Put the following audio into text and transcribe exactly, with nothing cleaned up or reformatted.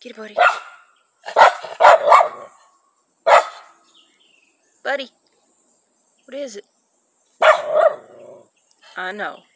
Get it, buddy. Buddy. What is it? I know.